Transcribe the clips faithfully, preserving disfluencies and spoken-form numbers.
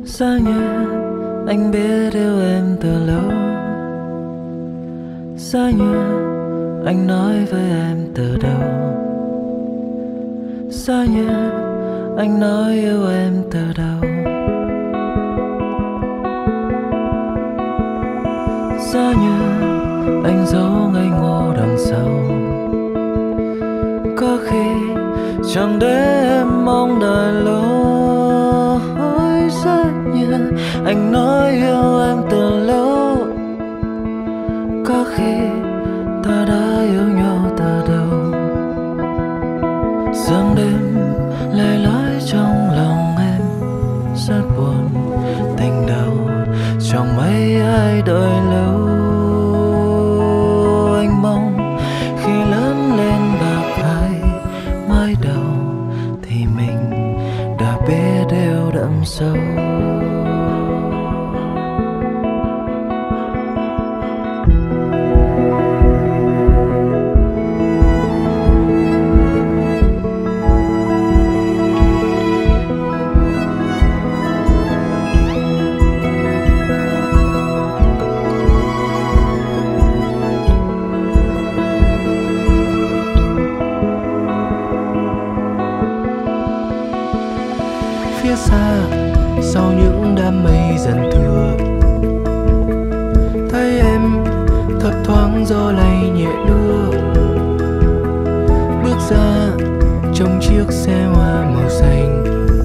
Giá như anh biết yêu em từ lâu, giá như anh nói với em từ đầu, giá như anh nói yêu em từ đầu, giá như anh giấu ngây ngô đằng sau. Có khi chẳng để em mong đợi lâu, giá như anh nói yêu em từ lâu. Có khi ta đã yêu nhau từ đầu. Sương đêm lẻ loi trong lòng em rất buồn, tình đầu chẳng mấy ai đợi lâu. Anh mong khi lớn lên bạc hai mái đầu thì mình đã biết yêu đậm sâu. Phía xa sau những đám mây dần thừa, thấy em thấp thoáng gió lay nhẹ đưa, bước ra trong chiếc xe hoa màu xanh.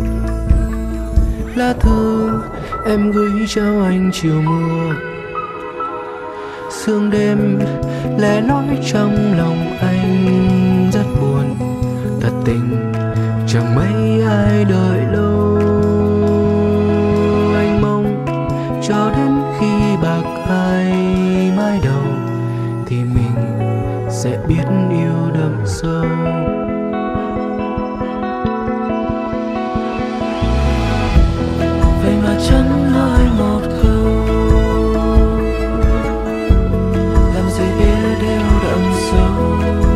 Lá thư em gửi cho anh chiều mưa, sương đêm lẻ loi trong lòng anh rất buồn. Thật tình chẳng mấy ai đợi lâu. Anh mong cho đến khi bạc hai mái đầu thì mình sẽ biết yêu đậm sâu. Vậy mà chẳng nói một câu, làm gì biết yêu đậm sâu.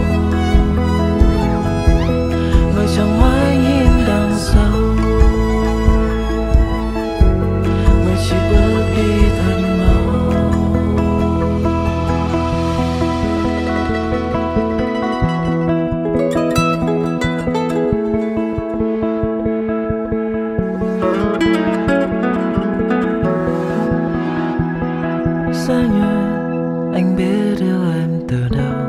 Người chẳng mãi nhìn đằng sau, người chỉ bước đi thật mau. Giá như anh biết yêu em từ đầu,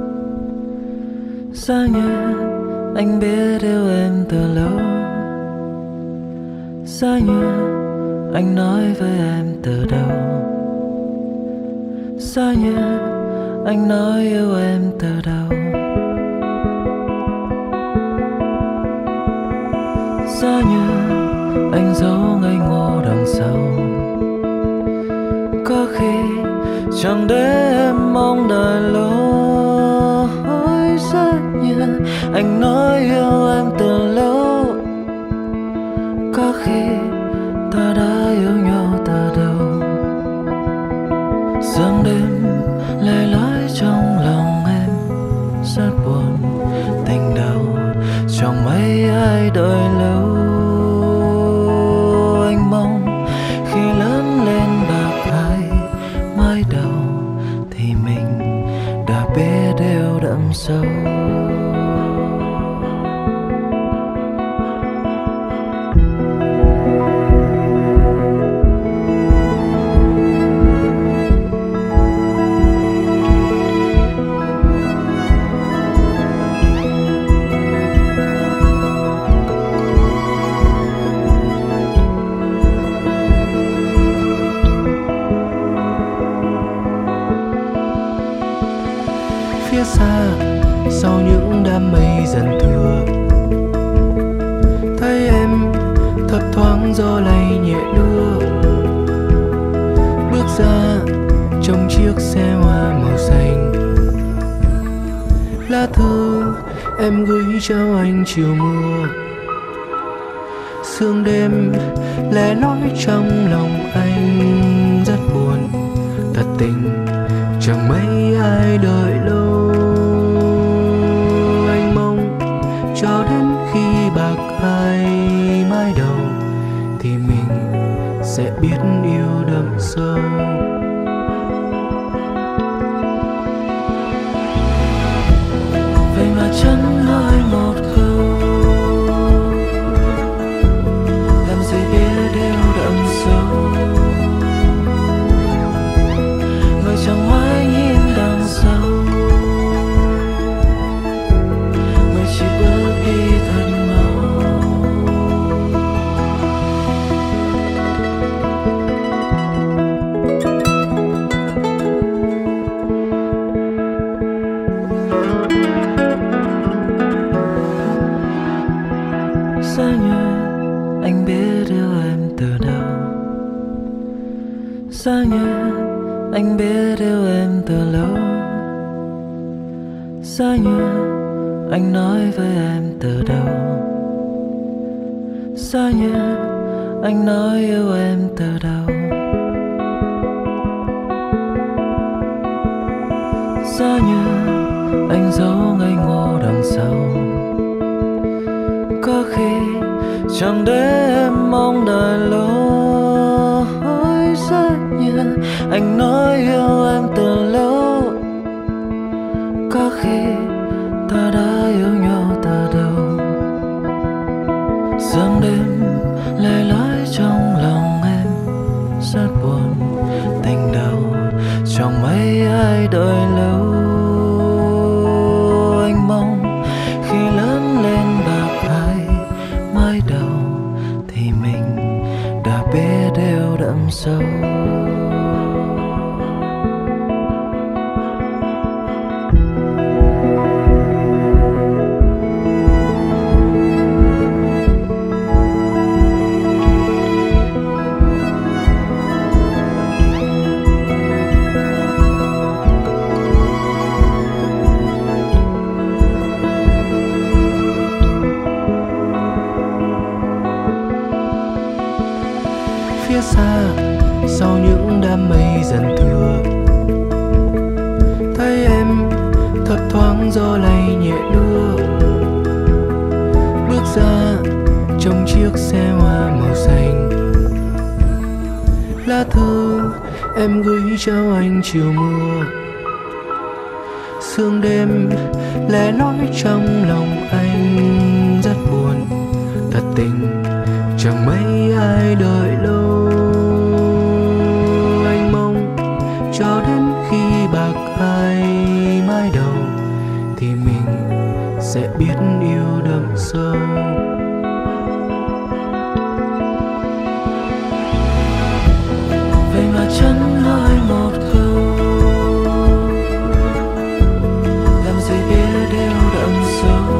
giá như anh biết yêu em từ lâu, giá như anh nói với em từ đầu, giá như anh nói yêu em từ đầu, giá như anh giấu ngây ngô đằng sau. Có khi chẳng để em mong đợi lâu, giá như anh nói yêu em từ lâu. Có khi ta đã yêu nhau từ đầu. Sương đêm lẻ loi trong lòng em rất buồn, tình đầu chẳng mấy ai đợi lâu. Anh mong khi lớn lên bạc hai mái đầu thì mình đã biết yêu đậm sâu. Phía xa sau những đám mây dần thừa, thấy em thấp thoáng gió lay nhẹ đưa, bước ra trong chiếc xe hoa màu xanh. Lá thư em gửi cho anh chiều mưa, sương đêm lẻ loi trong lòng anh rất buồn. Thật tình chẳng mấy ai đợi lâu. Anh mong cho đến khi bạc hai mái đầu thì mình sẽ biết yêu đậm sâu. Vậy mà chẳng nói một câu, làm gì biết yêu đậm sâu. Người chẳng mãi nhìn đằng sau, người chỉ bước đi thật mau. Xa như anh biết yêu em từ đâu, xa như anh biết yêu em từ lâu, xa như anh nói với em từ đầu, xa như anh nói yêu em từ đầu, xa như anh giấu ngây ngô đằng sau. Có khi chẳng để em mong đợi lối, xa như anh nói yêu em từ lâu. Có khi ta đã yêu nhau từ đầu. Sương đêm lẻ loi trong lòng em rất buồn, tình đầu chẳng mấy ai đợi lâu. Anh mong khi lớn lên bạc hai mái đầu thì mình đã biết yêu đậm sâu. Phía xa sau những đám mây dần thừa, thấy em thấp thoáng gió lay nhẹ đưa, bước ra trong chiếc xe hoa màu xanh. Lá thư em gửi cho anh chiều mưa, sương đêm lẻ loi trong lòng anh rất buồn. Thật tình chẳng mấy ai đợi lâu. Anh mong cho đến khi bạc hai mái đầu thì mình sẽ biết yêu đậm sâu. Vậy mà chẳng nói một câu, làm gì biết yêu đậm sâu.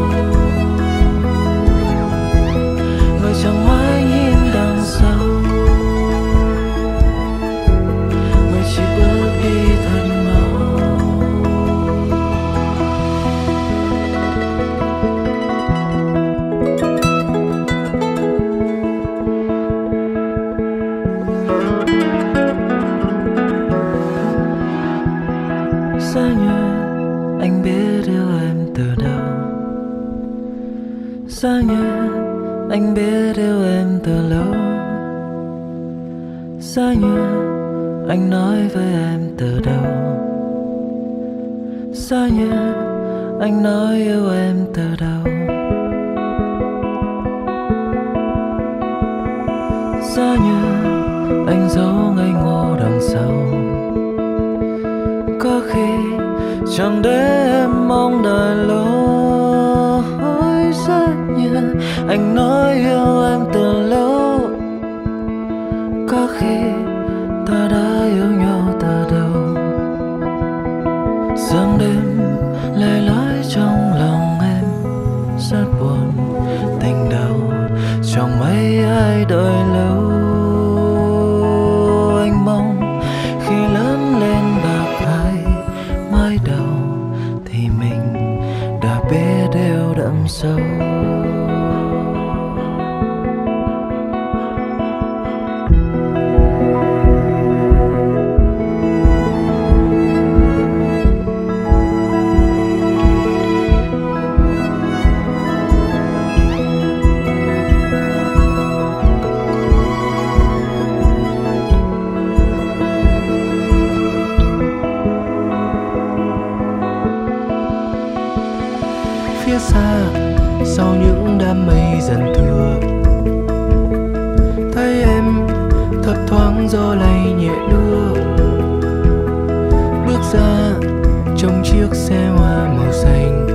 Người chẳng mãi nhìn đằng sau, người chỉ bước đi thật mau. Xa như anh biết yêu em từ đâu, xa như anh biết yêu em từ lâu, xa như anh nói với em từ đầu, xa như anh nói yêu em từ đầu, xa như anh giấu ngây ngô đằng sau. Có khi chẳng để em mong đợi lối, xa như anh nói yêu em từ lâu. Có khi ta đã yêu nhau từ đầu. Sương đêm lẻ loi trong lòng em rất buồn, tình đầu chẳng mấy ai đợi lâu. Anh mong khi lớn lên bạc hai mái đầu thì mình đã biết yêu đậm sâu. thoáng gió lay nhẹ đưa. Bước ra trong chiếc xe hoa màu xanh,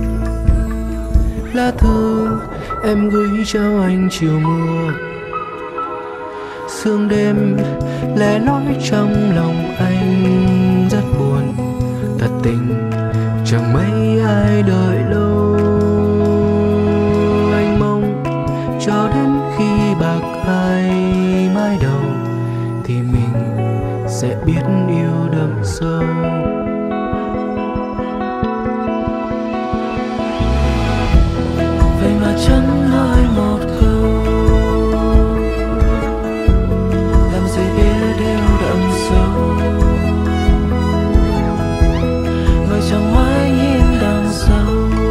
lá thư em gửi cho anh chiều mưa. Sương đêm lẻ loi trong lòng anh rất buồn, thật tình chẳng mấy ai đợi lâu. Anh mong cho đến khi bạc hai mái đầu thì mình sẽ biết yêu đậm sâu. Vậy mà chẳng nói một câu, làm gì biết yêu đậm sâu. Người chẳng mãi nhìn đằng sau,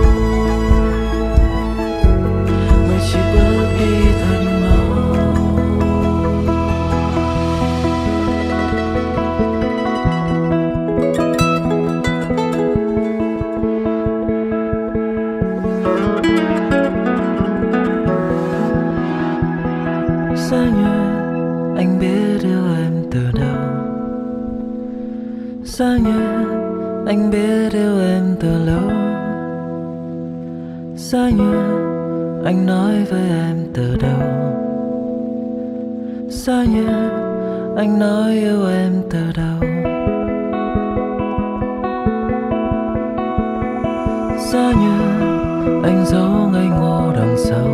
người chỉ bước đi thật mau. Xa như anh biết yêu em từ đâu, xa như anh biết yêu em từ lâu, xa như anh nói với em từ đầu, xa như anh nói yêu em từ đầu, xa như anh giấu ngây ngô đằng sau.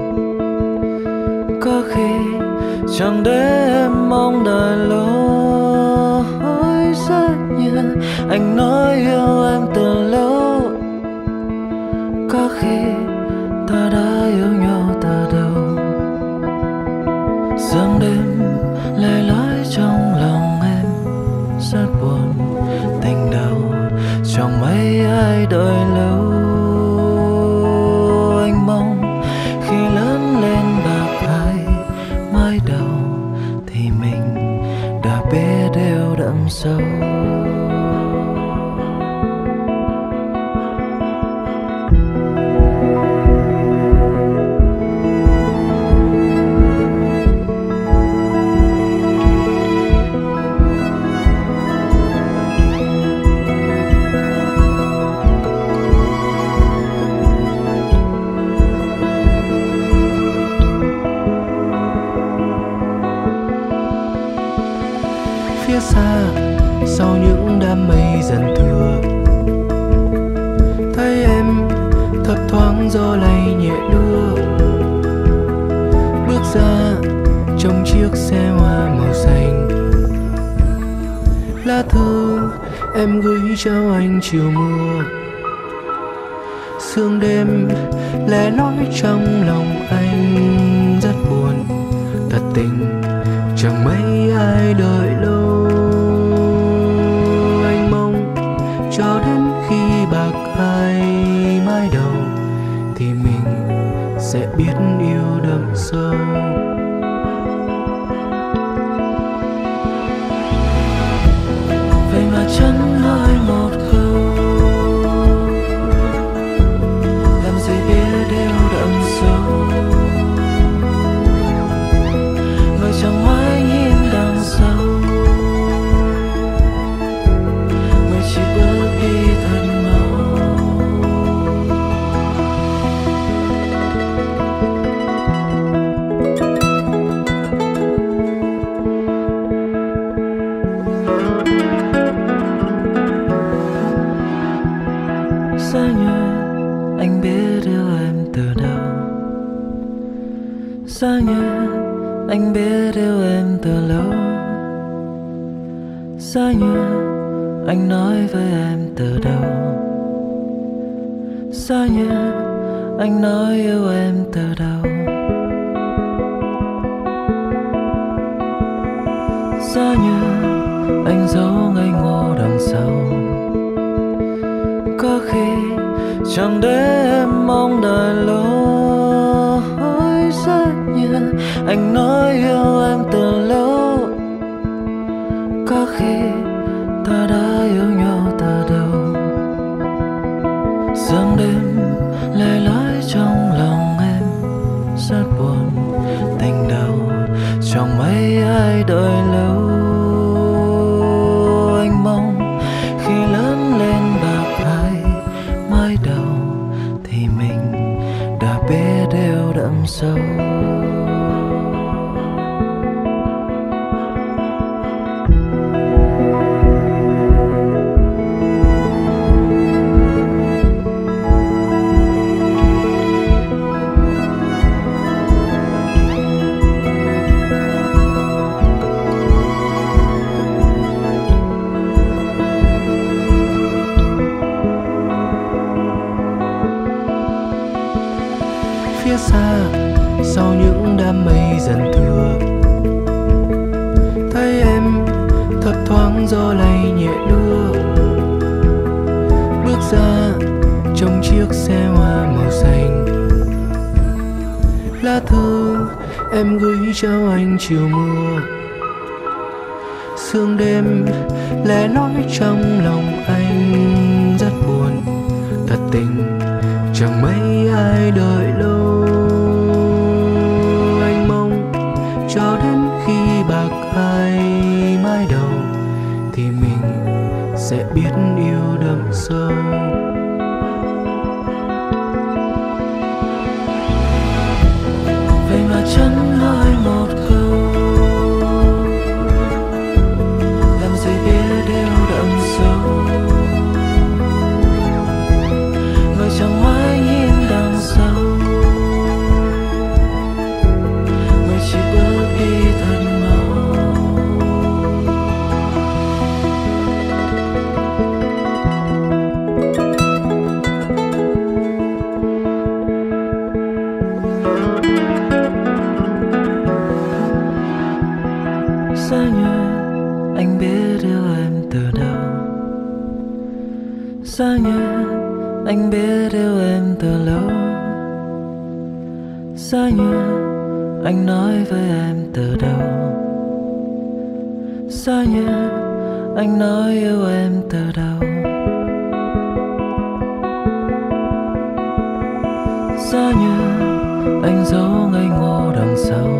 Có khi chẳng để em mong đợi lối xa như anh nói yêu em từ lâu. Có khi ta đã yêu nhau từ đầu. Sương đêm lẻ loi trong lòng em rất buồn, tình đầu chẳng mấy ai đợi lâu. Anh mong khi lớn lên bạc hai mái đầu thì mình đã biết yêu đậm sâu. Phía xa sau những đám mây dần thừa, thấy em thấp thoáng gió lay nhẹ đưa. Bước ra trong chiếc xe hoa màu xanh, lá thư em gửi cho anh chiều mưa. Sương đêm lẻ loi trong lòng anh rất buồn, thật tình chẳng mấy ai đợi lâu. Anh mong cho đến khi bạc hai mái đầu thì mình sẽ biết yêu đậm sâu. Vậy mà chẳng nói một câu, làm gì biết yêu đậm sâu. Người chẳng mãi nhìn đằng sau, người chỉ bước đi thật mau. Xa như anh biết yêu em từ đầu, xa như anh biết yêu em từ lâu, xa như anh nói với em từ đầu, xa như anh nói yêu em từ đầu, xa như anh giấu ngây ngô đằng sau. Có khi chẳng để em mong đợi lối xa như anh nói yêu em từ lâu. Có khi ta đã yêu nhau từ đầu. Sương đêm lẻ loi trong lòng em rất buồn, tình đầu chẳng mấy ai đợi lâu. Anh mong khi lớn lên bạc hai mái đầu thì mình đã biết yêu đậm sâu. Phía xa sau những đám mây dần thừa, thấy em thấp thoáng gió lay nhẹ đưa, bước ra trong chiếc xe hoa màu xanh. Lá thư em gửi cho anh chiều mưa, sương đêm lẻ loi trong lòng anh rất buồn. Thật tình chẳng mấy ai đợi lâu. Anh mong cho đến khi bạc hai mái đầu thì mình sẽ biết yêu đậm sâu. Vậy mà chẳng nói một câu, làm gì biết yêu đậm sâu. Người chẳng mãi nhìn đằng sau, người chỉ bước đi thật mau. Xa như anh biết yêu em từ đâu, xa như anh biết yêu em từ lâu, xa như anh nói với em từ đầu, xa như anh nói yêu em từ đầu, xa như anh giấu ngây ngô đằng sau.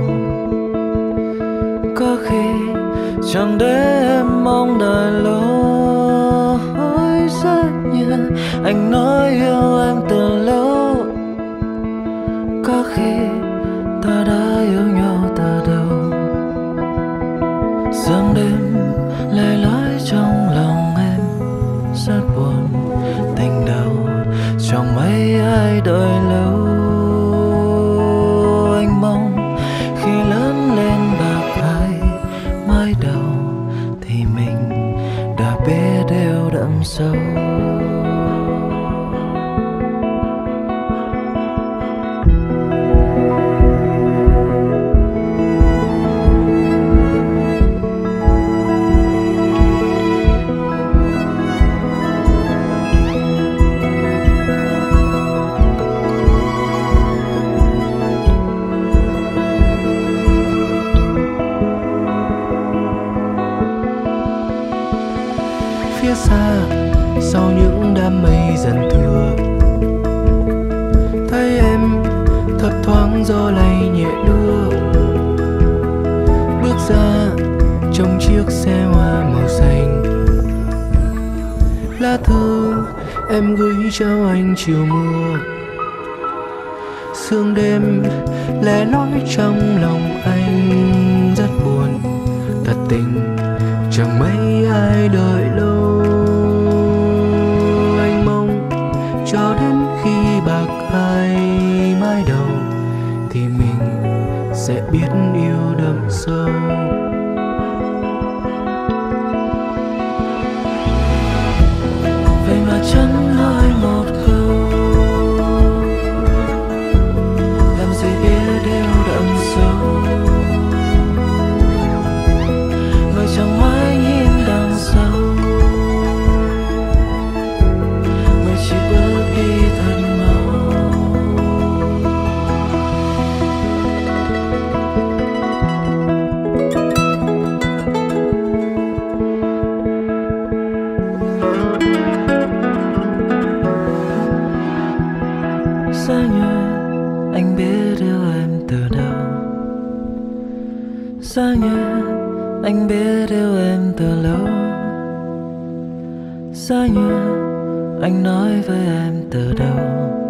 Có khi chẳng để em mong đợi lâu, xa như anh nói yêu em từ lâu. Có khi ta đã yêu nhau từ đầu. Sương đêm lẻ loi trong lòng em rất buồn. Tình đầu chẳng mấy ai đợi lâu. Anh mong khi lớn lên bạc hai mái đầu thì mình đã biết yêu đậm sâu. Phía xa sau những đám mây dần thừa, thấy em thấp thoáng gió lay nhẹ đưa, bước ra trong chiếc xe hoa màu xanh. Lá thư em gửi cho anh chiều mưa, sương đêm lẻ loi trong lòng anh rất buồn. Thật tình chẳng mấy ai đợi lâu. Anh mong cho đến khi bạc hai mái đầu thì mình sẽ biết yêu đậm sâu. Vậy mà chẳng nói một câu, làm gì biết yêu đậm sâu. Người chẳng mãi nhìn đằng sau, người chỉ bước đi thật mau. Xa như anh biết yêu em từ lâu. Xa như anh nói với em từ đầu.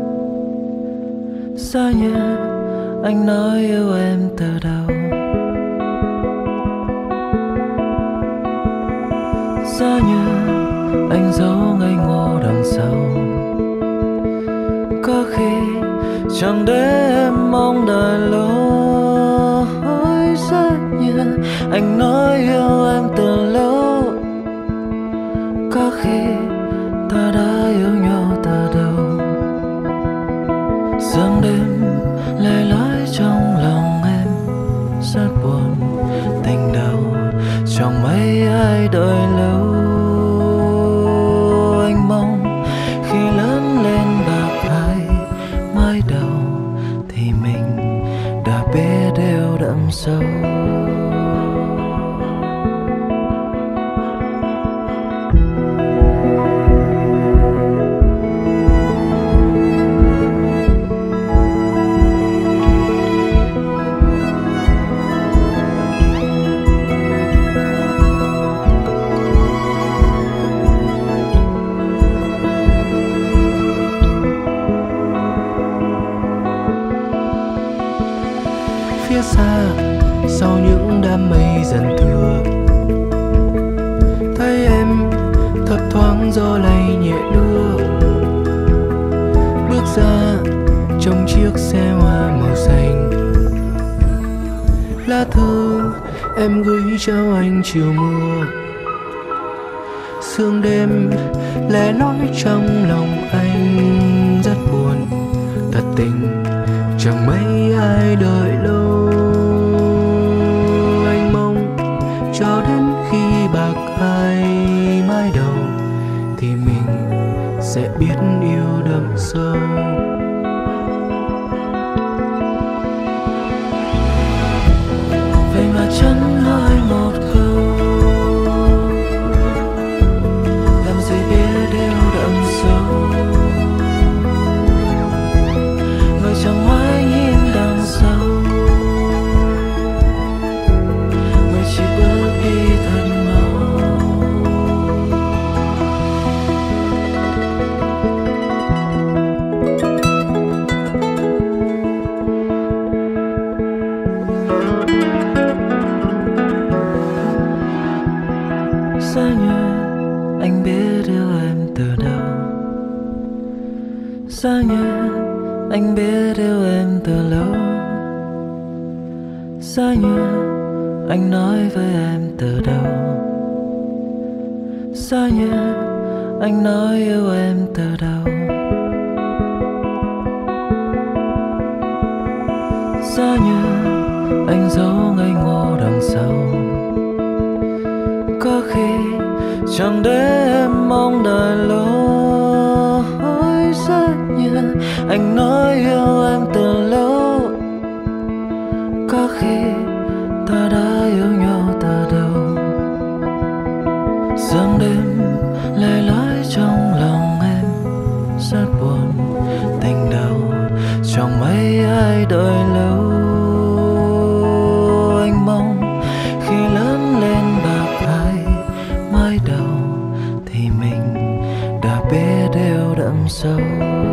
Xa như anh nói yêu em từ đầu. Xa như anh giấu ngây ngô đằng sau. Có khi chẳng để em mong đợi lâu. Xa như anh nói yêu em từ lâu. Có khi ta đã yêu nhau từ đầu. Sương đêm lẻ loi trong lòng em rất buồn. Tình đầu chẳng mấy ai đợi lâu. Anh mong khi lớn lên bạc hai mái đầu thì mình đã biết yêu đậm sâu. Phía xa sau những đám mây dần thừa, thấy em thấp thoáng gió lay nhẹ đưa. Bước ra trong chiếc xe hoa màu xanh. Lá thư em gửi cho anh chiều mưa. Sương đêm lẻ loi trong lòng anh rất buồn. Thật tình chẳng mấy ai đợi lâu. Anh mong cho đến khi bạc hai mái đầu thì mình sẽ biết yêu đậm sâu. Vậy mà chẳng nói một câu, làm gì biết yêu đậm sâu. Người chẳng mãi nhìn đằng sau, người chỉ bước đi thật mau. Xa như anh biết yêu em từ đầu. Xa như anh biết yêu em từ lâu. Xa như anh nói với em từ đầu. Xa như anh nói yêu em từ đầu. Xa như anh giấu ngây ngô đằng sau. Có khi chẳng để em mong đợi lâu. Xa như anh nói yêu em từ lâu. Có khi ta đã yêu nhau từ đầu. Sương đêm lẻ loi trong lòng em rất buồn. Tình đầu chẳng mấy ai đợi lâu. Anh mong khi lớn lên bạc hai mái đầu thì mình đã biết yêu đậm sâu.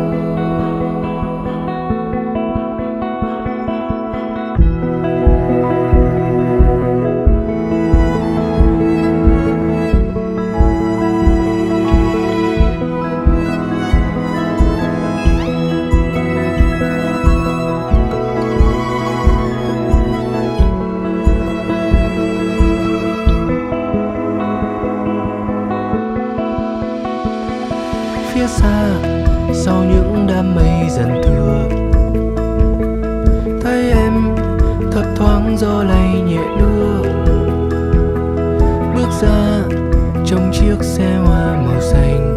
Phía xa sau những đám mây dần thừa, thấy em thấp thoáng gió lay nhẹ đưa. Bước ra trong chiếc xe hoa màu xanh.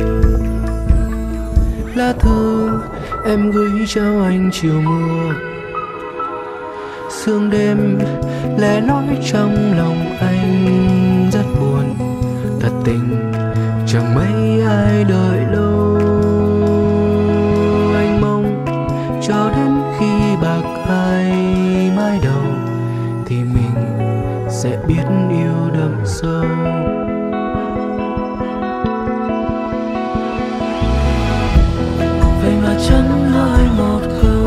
Lá thư em gửi cho anh chiều mưa. Sương đêm lẻ loi trong lòng anh rất buồn. Thật tình chẳng mấy ai đợi lâu. Anh mong cho đến khi bạc hai mái đầu thì mình sẽ biết yêu đậm sâu. Vậy mà chẳng nói một câu,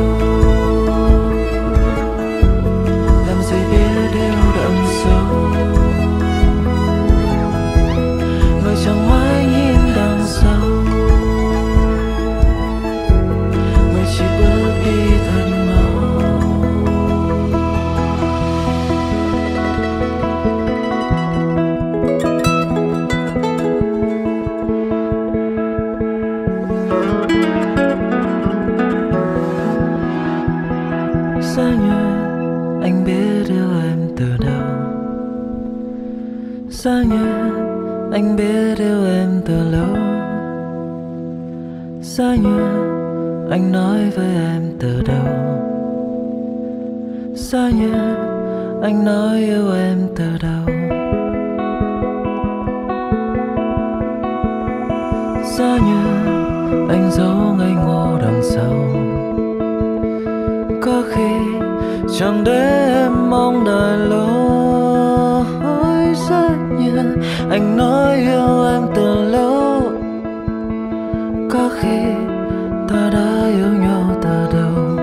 làm gì biết yêu đậm sâu. Người chẳng mãi nhìn đằng sau, người chỉ bước đi thật mau. Xa như anh biết yêu em từ đâu, xa như anh biết yêu em từ lâu, xa như anh nói với em từ đầu, xa như anh nói yêu em từ đầu, xa như anh giấu ngây ngô đằng sau. Có khi chẳng để em mong đợi lâu, xa như anh nói yêu em từ lâu. Có khi ta đã yêu nhau từ đầu.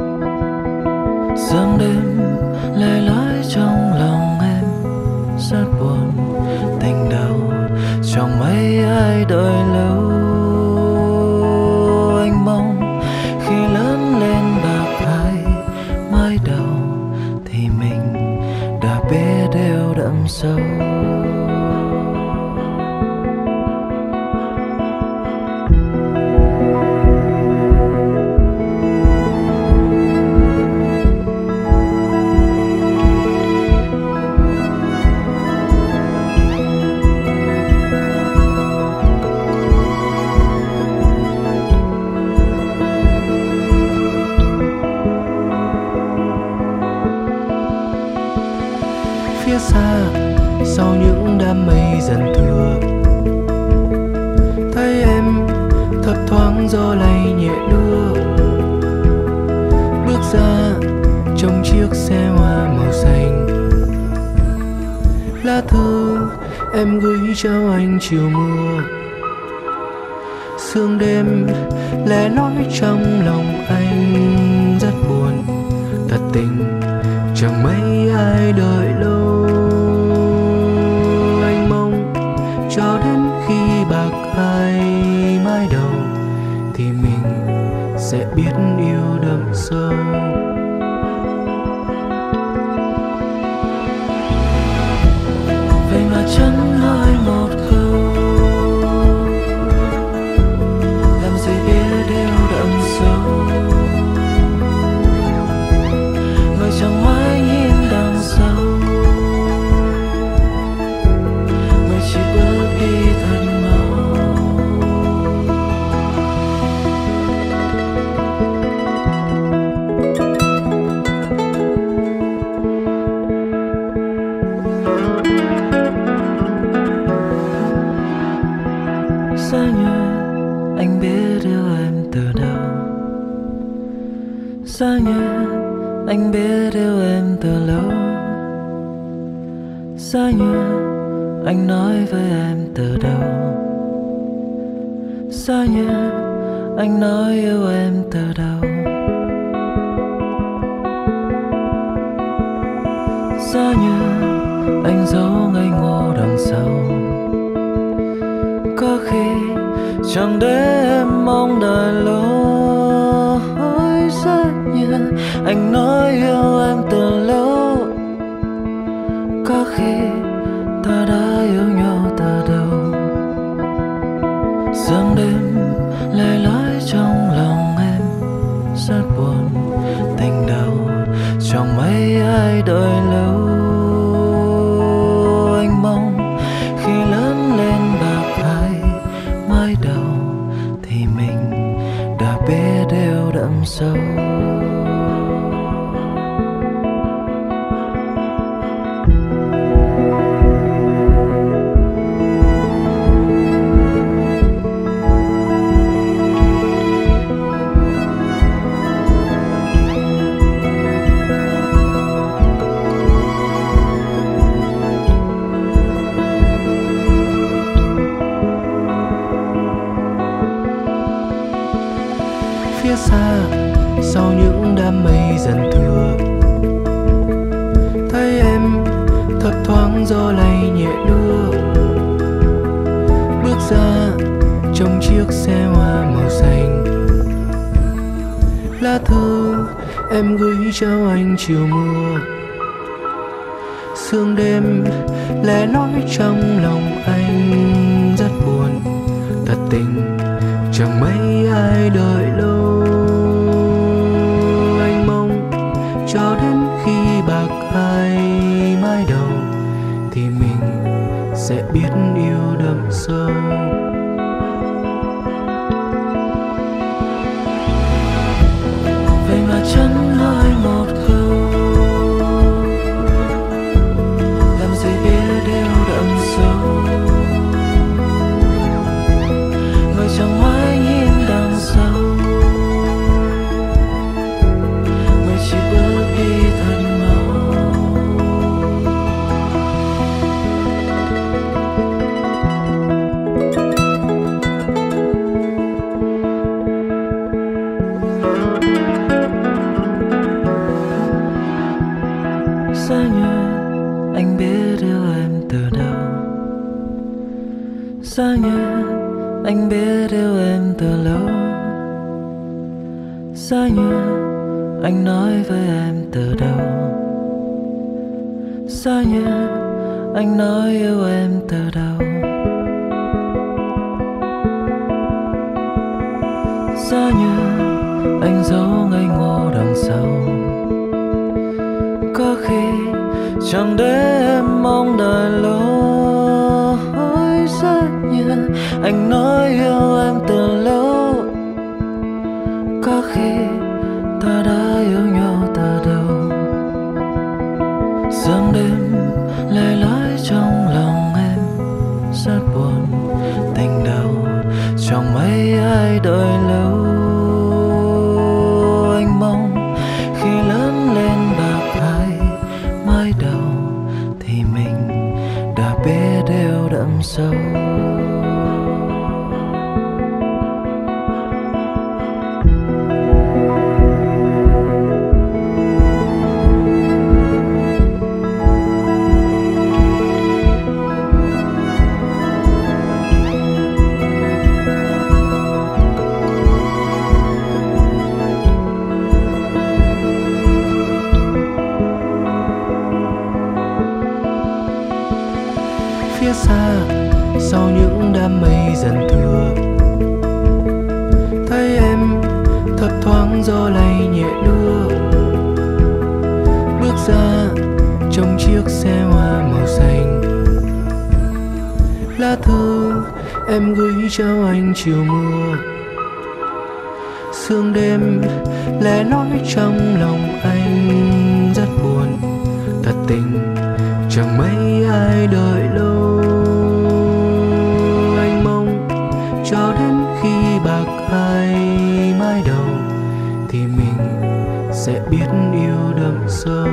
Sương đêm lẻ loi trong lòng em rất buồn, tình đầu chẳng mấy ai đợi lâu. Anh mong khi lớn lên bạc hai mái đầu thì mình đã biết yêu đậm sâu. Phía xa sau những đám mây dần thừa, thấy em thấp thoáng gió lay nhẹ đưa, bước ra trong chiếc xe hoa màu xanh. Lá thư em gửi cho anh chiều mưa, sương đêm lẻ loi trong lòng anh rất buồn. Thật tình chẳng mấy ai đợi lâu. Anh mong cho đến khi bạc hai mái đầu thì mình sẽ biết yêu đậm sâu. Vậy mà chẳng nói một câu, làm gì biết yêu đậm sâu. Người chẳng mãi nhìn đằng sau, người chỉ bước đi thật mau. Xa như anh biết yêu em từ đâu, xa như anh biết yêu em từ lâu, xa như anh nói với em từ đầu, xa như anh nói yêu em từ đầu, xa như anh giấu ngây ngô đằng sau. Có khi chẳng để em mong đợi lâu, xa như anh nói yêu em từ lâu. Có khi ta đã yêu nhau từ đầu. Sương đêm lẻ loi trong lòng em rất buồn, tình đầu chẳng mấy ai đợi lâu. Anh mong khi lớn lên bạc hai mái đầu thì mình đã biết yêu đậm sâu. xa sau những đám mây dần thừa, thấy em thấp thoáng gió lay nhẹ đưa, bước ra trong chiếc xe hoa màu xanh. Lá thư em gửi cho anh chiều mưa, sương đêm lẻ loi trong lòng anh rất buồn. Thật tình chẳng mấy ai đợi lâu, anh mong cho đến khi bạc hai mái đầu thì mình sẽ biết yêu đậm sâu. Vậy mà chẳng nói một câu, làm gì biết yêu đậm sâu. Người chẳng mãi nhìn đằng sau, người chỉ bước đi thật mau. Xa như anh biết yêu em từ đâu, xa như anh biết yêu em từ lâu, xa như anh nói với em từ đầu, xa như anh nói yêu em từ đầu, xa như anh giấu ngây ngô đằng sau. Có khi chẳng để em mong đợi lối rất như anh nói yêu em từ lâu. Có khi ta đã yêu nhau từ đầu, sương đêm lẻ loi trong lòng em rất buồn. Tình đầu chẳng mấy ai đợi lâu, anh mong khi lớn lên bạc hai mái đầu thì mình đã biết yêu đậm sâu. Phía xa sau những đám mây dần thừa, thấy em thấp thoáng gió lay nhẹ đưa, bước ra trong chiếc xe hoa màu xanh. Lá thư em gửi cho anh chiều mưa, sương đêm lẻ loi trong lòng anh rất buồn. Thật tình chẳng mấy ai đợi lâu, anh mong cho đến khi bạc hai mái đầu thì mình sẽ biết yêu đậm sâu.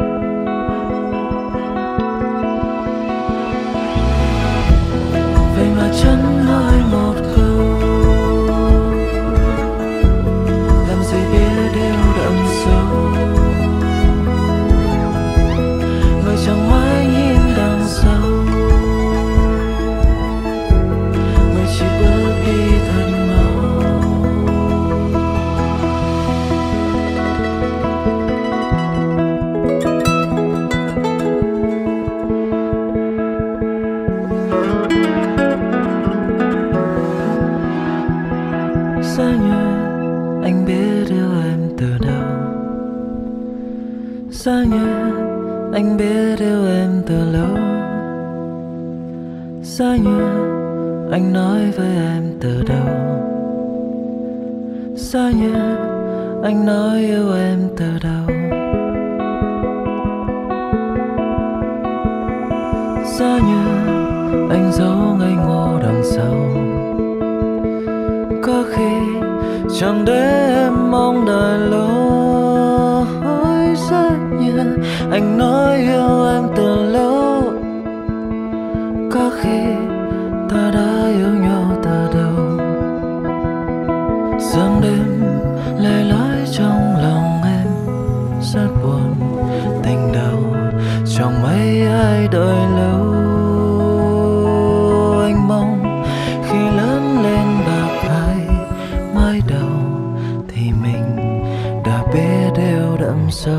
Vậy mà chẳng nói một câu, làm gì biết yêu đậm sâu. Người chẳng mãi nhìn đằng sau, người chỉ bước đi thật mau. Xa như anh biết yêu em từ đầu, xa như anh biết yêu em từ lâu, xa như anh nói với em từ đầu, xa như anh nói yêu em từ đầu, xa như anh giấu ngây ngô đằng sau. Có khi chẳng để em mong đợi lối rất như anh nói yêu em từ lâu. Có khi ta đã yêu nhau từ đầu, sương đêm lẻ lâu. Anh mong khi lớn lên bạc hai mái đầu thì mình đã biết điều đậm sâu.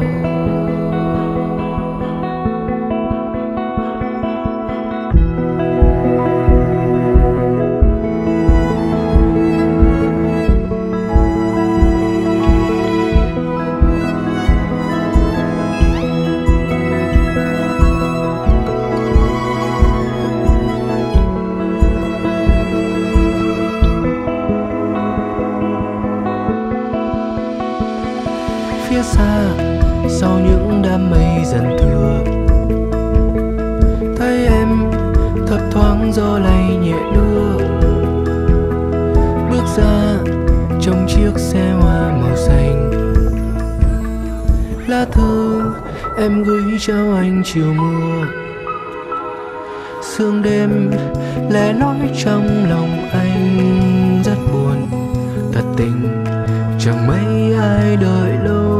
Phía xa sau những đám mây dần thừa, thấy em thấp thoáng gió lay nhẹ đưa, bước ra trong chiếc xe hoa màu xanh. Lá thư em gửi cho anh chiều mưa, sương đêm lẻ loi trong lòng anh rất buồn. Thật tình chẳng mấy ai đợi lâu.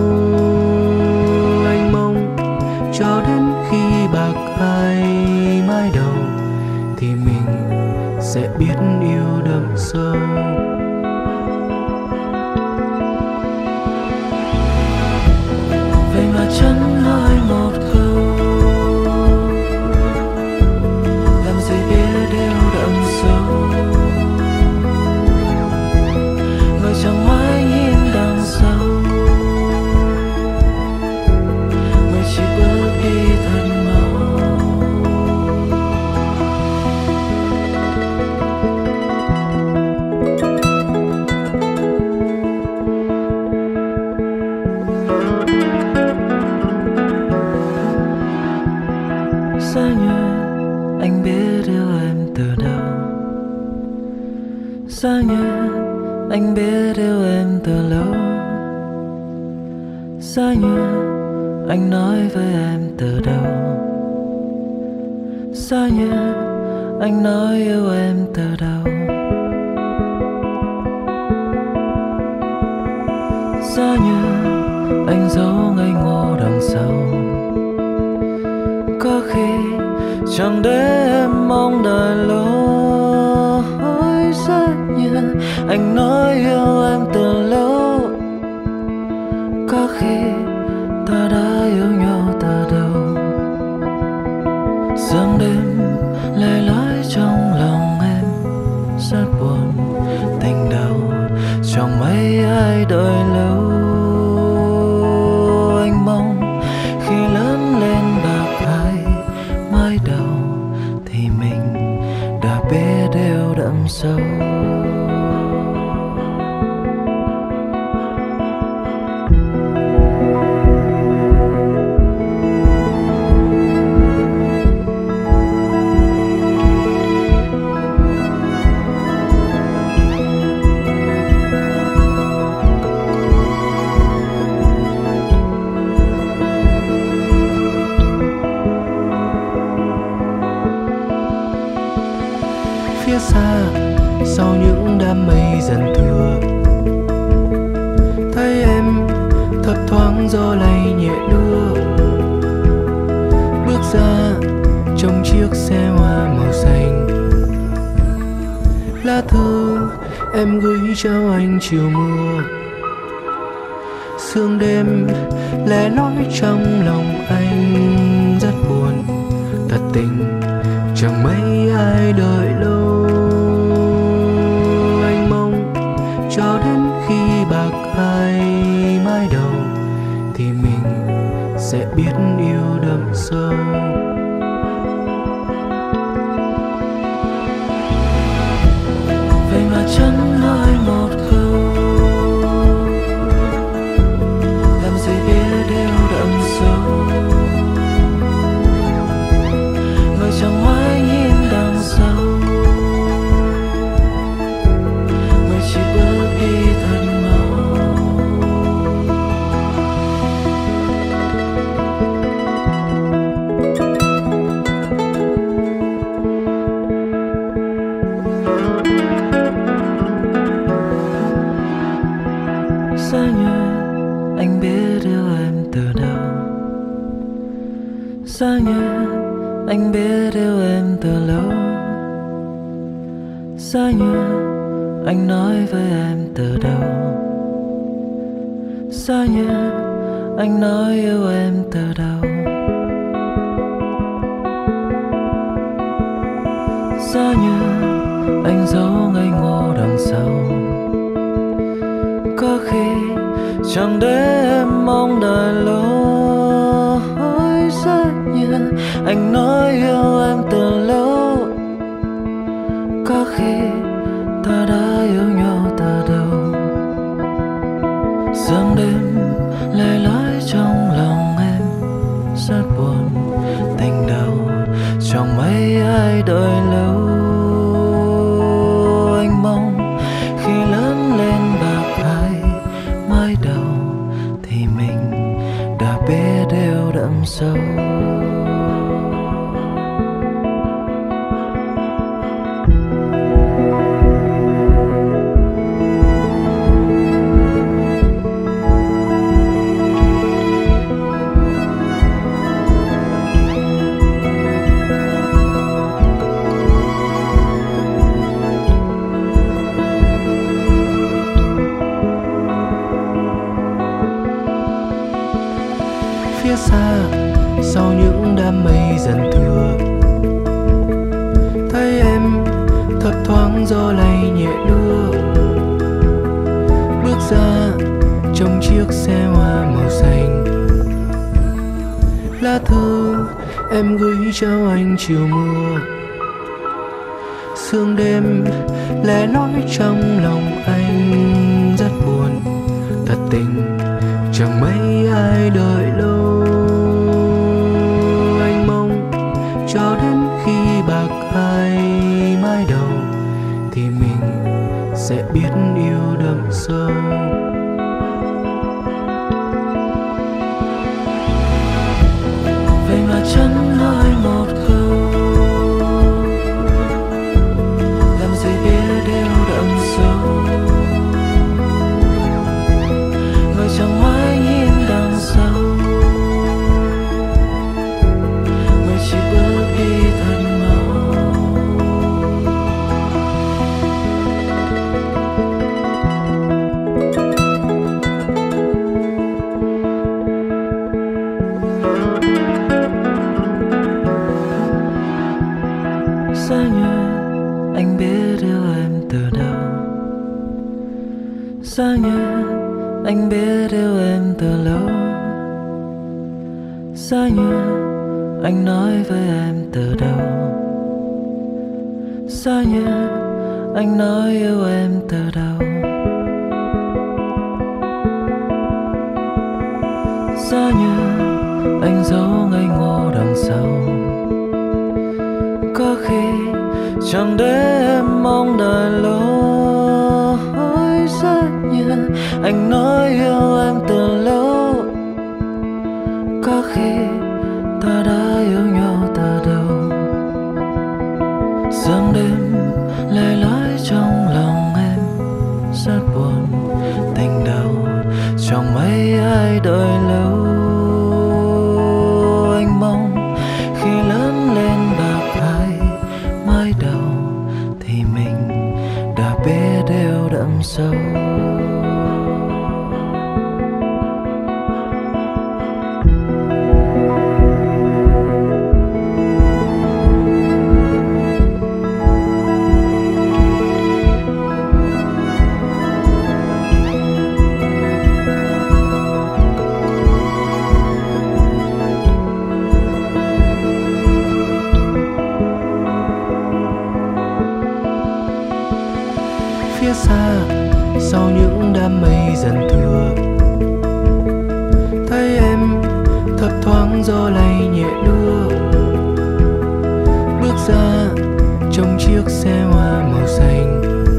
Anh mong cho đến khi bạc hai mái đầu thì mình sẽ biết yêu đậm sâu. Vậy mà chẳng nói một câu, làm gì biết điều đậm sâu. Người chẳng mãi nhìn đằng sau, người chỉ bước đi thật mau. Xa như anh biết yêu em từ đâu, xa như anh biết yêu em từ lâu, xa như anh nói với em từ đầu, xa như anh nói yêu em từ đầu, xa như anh giấu ngây ngô đằng sau. Có khi chẳng để em mong đợi lâu, xa như anh nói yêu em từ lâu. Có khi ta đã yêu nhau từ đầu. Sương đêm lẻ loi trong lòng em rất buồn. Tình đầu chẳng mấy ai đợi lâu. Anh mong khi lớn lên bạc hai mái đầu thì mình đã biết điều đậm sâu. Phía xa sau những đám mây dần thừa, thấy em thấp thoáng gió lay nhẹ đưa, bước ra trong chiếc xe hoa màu xanh. Lá thư em gửi cho anh chiều mưa, sương đêm lẻ loi trong lòng anh rất buồn. Thật tình chẳng mấy ai đợi lâu. Anh mong cho đến khi bạc hai mái đầu thì mình sẽ biết yêu đậm sâu. Vậy mà chẳng nói một câu, làm gì biết điều đậm sâu. Người chẳng mãi nhìn đằng sau, người chỉ bước đi thật mau. biết yêu em từ lâu. Giá như anh nói với em từ đầu. Giá như anh nói yêu em từ đầu. Giá như anh giấu ngây ngô đằng sau. Có khi chẳng để em mong đợi lối. Giá như anh nói yêu em từ lâu. Có khi ta đã yêu nhau từ đầu. Sương đêm lẻ loi trong lòng em rất buồn. Tình đầu chẳng mấy ai đợi lâu. Anh mong khi lớn lên bạc hai mái đầu thì mình đã biết yêu đậm sâu. Phía xa sau những đám mây dần thừa, thấy em thấp thoáng gió lay nhẹ đưa. Bước ra trong chiếc xe hoa màu xanh. Lá thư em gửi cho anh chiều mưa. Sương đêm lẻ loi trong lòng anh rất buồn. Thật tình chẳng mấy ai đợi lâu. Anh mong cho đến khi bạc hai mái đầu thì mình sẽ biết yêu đậm sâu. Vậy mà chẳng nói một câu, làm gì biết yêu đậm sâu. Người chẳng mãi nhìn đằng sau, người chỉ bước đi thật mau. Giá như anh biết yêu em từ đầu. Giá như anh biết yêu em từ lâu. Giá như anh nói với em từ đầu. Giá như anh nói yêu em từ đầu. Giá như anh giấu ngây ngô đằng sau. Có khi chẳng để em mong đợi lối. Giá như anh nói yêu em từ lâu. Có khi ta đã yêu nhau từ đầu. Sương đêm lẻ loi trong lòng em rất buồn. Tình đầu chẳng mấy ai đợi lâu. Anh mong khi lớn lên bạc hai mái đầu thì mình đã biết yêu đậm sâu. Phía xa sau những đám mây dần thừa, thấy em thấp thoáng gió lay nhẹ đưa. Bước ra trong chiếc xe hoa màu xanh.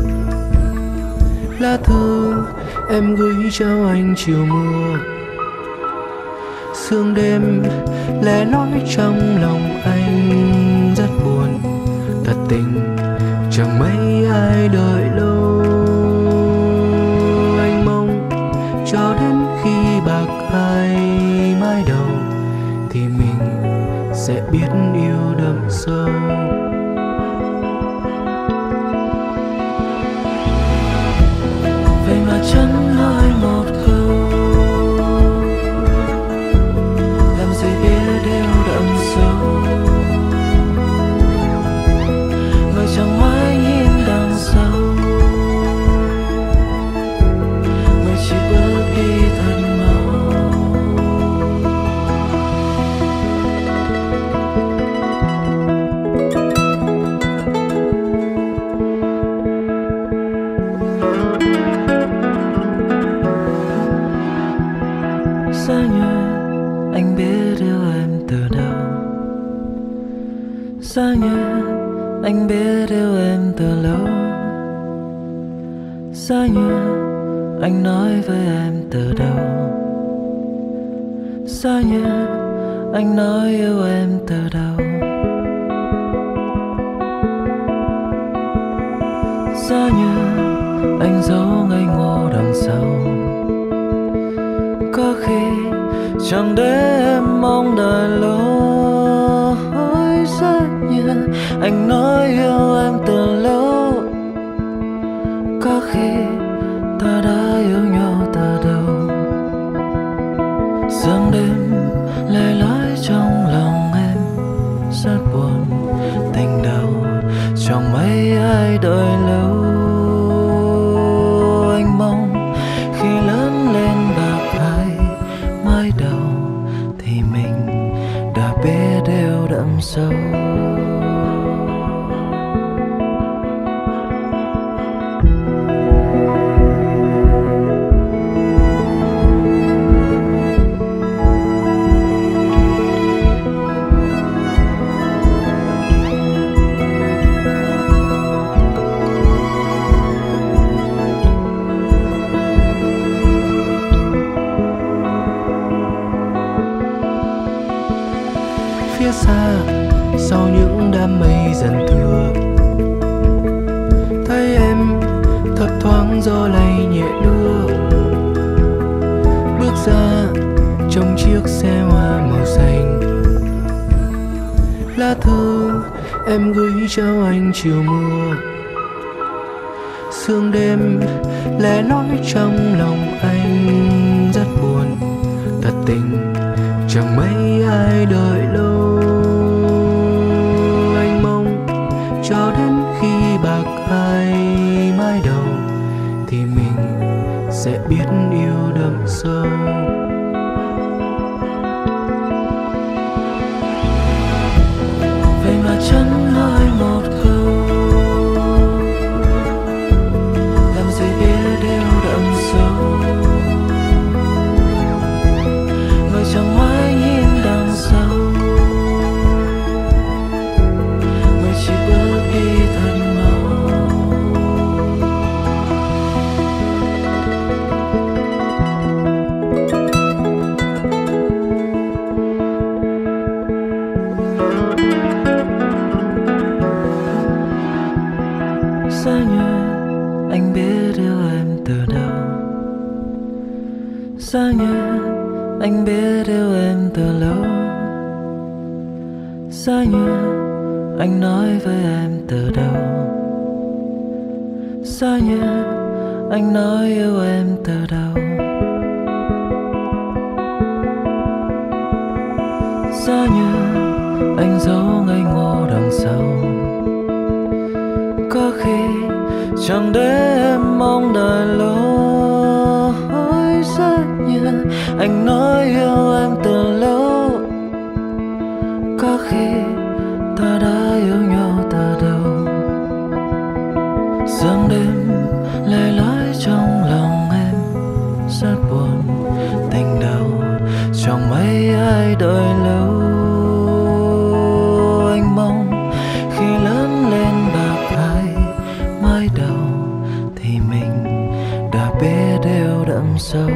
Lá thư em gửi cho anh chiều mưa. Sương đêm lẻ loi trong lòng anh rất buồn. Thật tình chẳng mấy ai đợi lâu. Anh mong cho đến khi bạc hai mái đầu thì mình sẽ biết yêu đậm sâu. sâu. Vậy mà chẳng nói một câu, làm gì biết điều đậm sâu. Người chẳng mãi nhìn đằng sau, người chỉ bước đi thật mau. Xa như anh biết yêu em từ đâu, xa như anh biết yêu em từ lâu, xa như anh nói với em từ đầu, xa như anh nói yêu em từ đầu, xa như anh giấu ngây ngô đằng sau. Có khi chẳng để em mong đợi lâu, xa như anh nói yêu em từ lâu. Có khi ta đã yêu nhau từ đầu. Sương đêm lẻ loi trong lòng em rất buồn, tình đầu chẳng mấy ai đợi lâu. Anh mong khi lớn lên bạc hai mái đầu thì mình đã biết điều đậm sâu. Phía xa sau những đám mây dần thừa, thấy em thấp thoáng gió lay nhẹ đưa, bước ra trong chiếc xe hoa màu xanh. Lá thư em gửi cho anh chiều mưa, sương đêm lẻ loi trong lòng anh rất buồn. Thật tình chẳng mấy ai đợi lâu. Anh mong cho đến khi bạc hai mái đầu thì mình sẽ biết yêu đậm sâu. Vậy mà chẳng nói một câu, làm gì biết điều đậm sâu. Người chẳng mãi nhìn đằng sau, người chỉ bước đi thật mau. Xa như anh biết yêu em từ đầu, xa như anh biết yêu em từ lâu, xa như anh nói với em từ đầu, xa như anh nói yêu em từ đầu, xa như anh giấu ngây ngô đằng sau. Có khi chẳng để em mong đợi lâu, xa như anh nói yêu em từ lâu. Có khi ta đã yêu nhau từ đầu. Sương đêm lẻ loi trong lòng em rất buồn, tình đầu chẳng mấy ai đợi lâu. Anh mong khi lớn lên bạc hai mái đầu thì mình đã biết điều đậm sâu.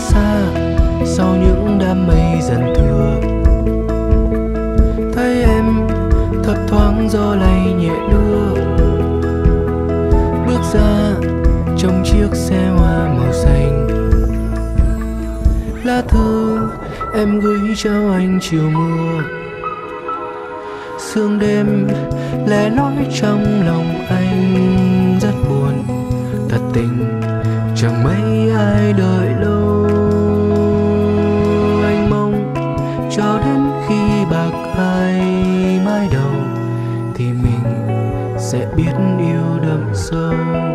xa sau những đám mây dần thừa, thấy em thấp thoáng gió lay nhẹ đưa, bước ra trong chiếc xe hoa màu xanh. Lá thư em gửi cho anh chiều mưa, sương đêm lẽ nói trong lòng anh rất buồn. Thật tình chẳng mấy ai đợi lâu, anh mong cho đến khi bạc hai mái đầu thì mình sẽ biết yêu đậm sâu.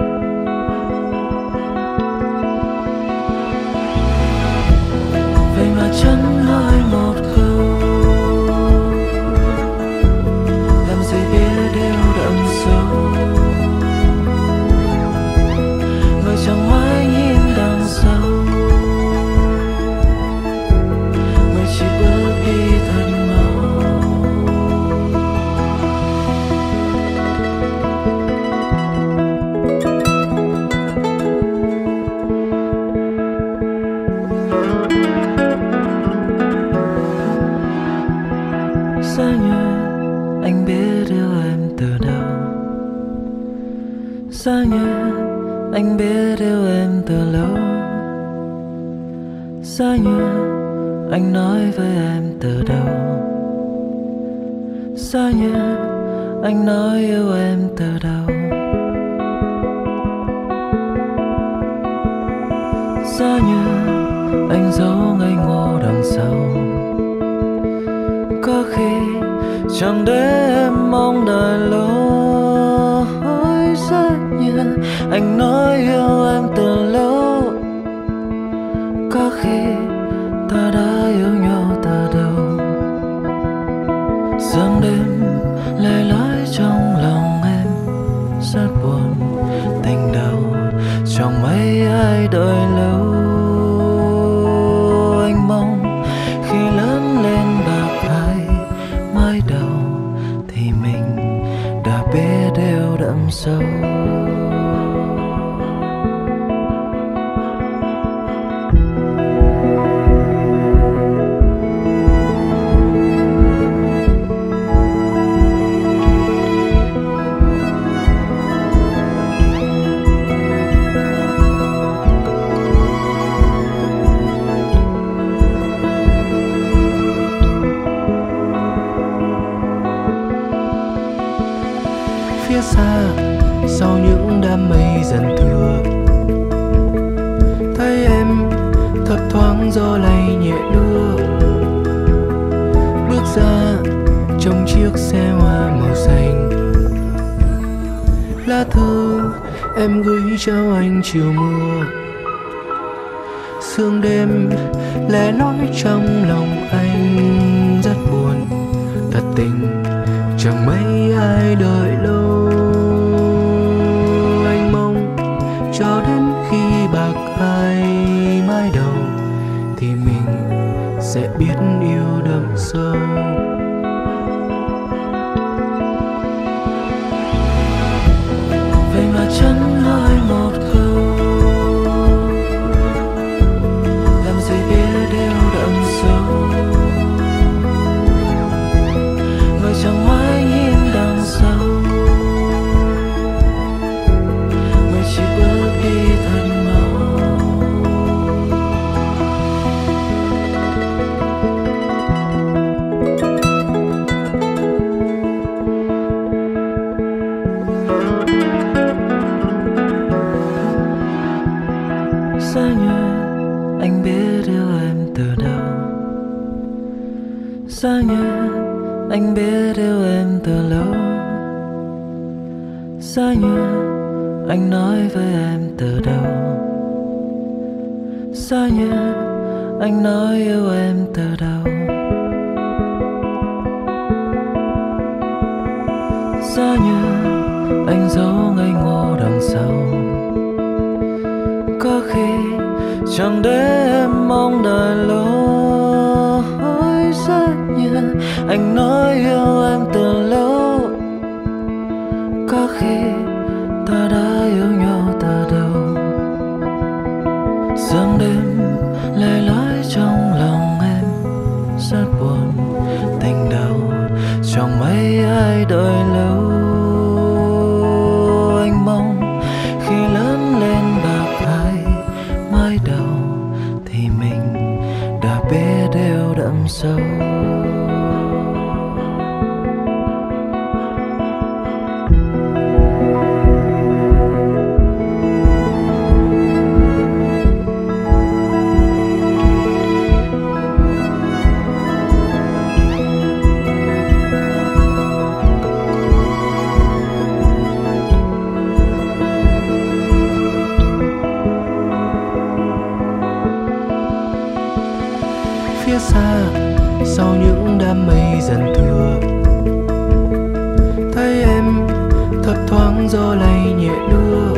Vậy mà chẳng nói một câu, làm gì biết yêu đậm sâu. Người chẳng mãi nhìn đằng sau, người chỉ bước đi thật mau. Xa như anh biết yêu em từ đâu, xa như anh biết yêu em từ lâu, xa như anh nói với em từ đầu, xa như anh nói yêu em từ đầu, xa như anh giấu ngây ngô đằng sau. Có khi chẳng để em mong đợi lâu, rất như anh nói yêu em từ lâu. Có khi ta đã yêu nhau từ đầu, sương đêm lẻ loi trong lòng em rất buồn. Tình đầu chẳng mấy ai đợi lâu, anh mong khi lớn lên bạc hai mái đầu thì mình đã biết yêu đậm sâu. Phía xa sau những đám mây dần thừa, thấy em thấp thoáng gió lay nhẹ đưa, bước ra trong chiếc xe hoa màu xanh. Lá thư em gửi cho anh chiều mưa, sương đêm lẽ nói trong lòng anh rất buồn. Thật tình chẳng mấy ai đợi lâu, anh mong cho đến khi bạc hai mái đầu thì mình sẽ biết yêu đậm sâu. Vậy mà chẳng nói một câu, làm gì biết yêu đậm sâu. Người chẳng mãi nhìn đằng sau, người chỉ bước đi thật mau. Xa như anh biết yêu em từ đầu, xa như anh biết yêu em từ lâu, xa như anh nói với em từ đầu, xa như anh nói yêu em từ đầu, xa như anh giấu ngây ngô đằng sau. Có khi chẳng để em mong đợi lâu, rất như anh nói yêu em từ lâu. Có khi ta đã yêu nhau từ đầu, sương đêm lẻ xa sau những đám mây dần thừa. Thấy em thấp thoáng gió lay nhẹ đưa,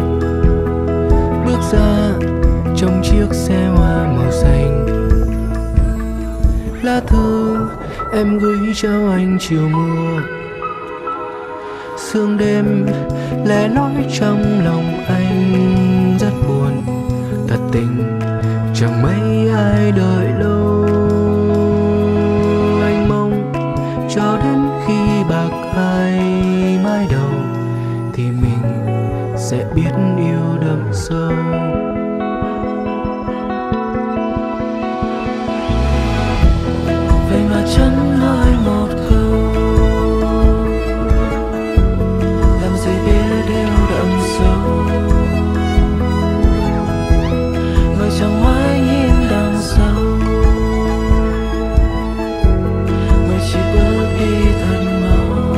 bước ra trong chiếc xe hoa màu xanh. Lá thư em gửi cho anh chiều mưa, sương đêm lẻ loi trong lòng anh rất buồn. Thật tình chẳng mấy ai đợi lâu, anh mong cho đến khi bạc hai mái đầu thì mình sẽ biết yêu đậm sâu. Vậy mà chẳng nói một câu, làm gì biết yêu đậm sâu. Người chẳng mãi nhìn đằng sau, người chỉ bước đi thật mau.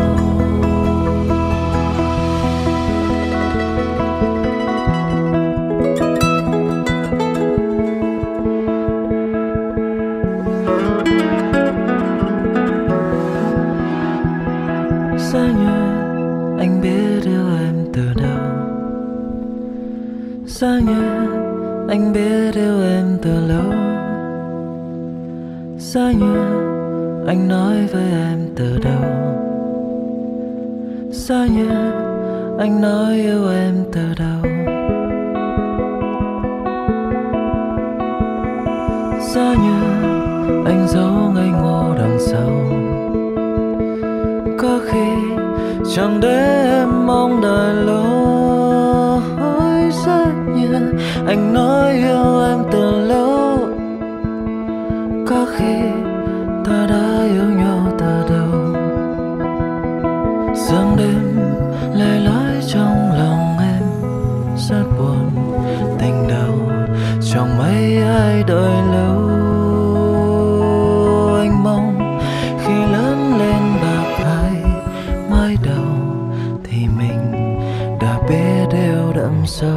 Xa như anh biết yêu em từ đâu, xa như anh biết yêu em từ lâu, xa như anh nói với em từ đầu, xa như anh nói yêu em từ đầu, xa như anh giấu ngây ngô đằng sau. Có khi chẳng để em mong đợi lâu, xa như anh nói yêu em từ lâu. Có khi ta đã yêu nhau từ đầu. Sương đêm lẻ loi trong lòng em rất buồn. Tình đầu chẳng mấy ai đợi lâu. Anh mong khi lớn lên bạc hai mái đầu thì mình đã biết yêu đậm sâu.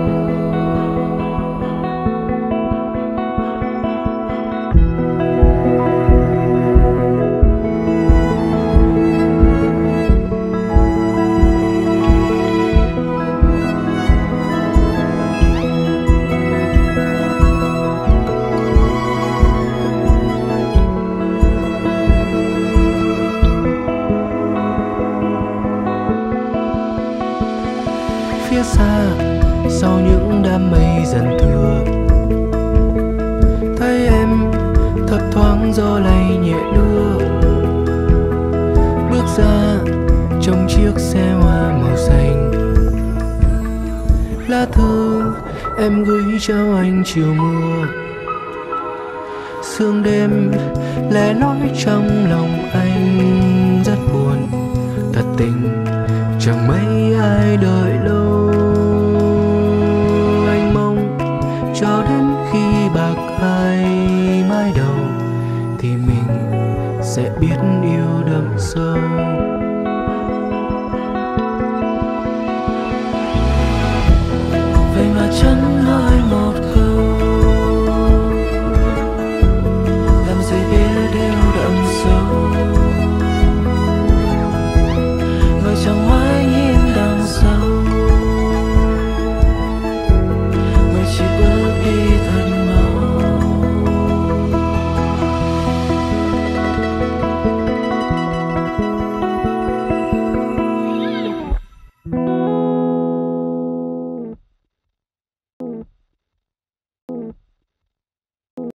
Phía xa sau những đám mây dần thừa, thấy em thấp thoáng gió lay nhẹ đưa, bước ra trong chiếc xe hoa màu xanh. Lá thư em gửi cho anh chiều mưa, sương đêm lẻ loi trong lòng anh rất buồn. Thật tình chẳng mấy ai đợi lâu, anh mong cho đến khi bạc hai mái đầu thì mình sẽ biết yêu đậm sâu.